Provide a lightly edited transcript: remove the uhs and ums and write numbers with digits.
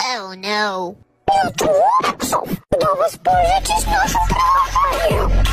Oh no. Это Roblox. Да воспользуйтесь нашим приложением.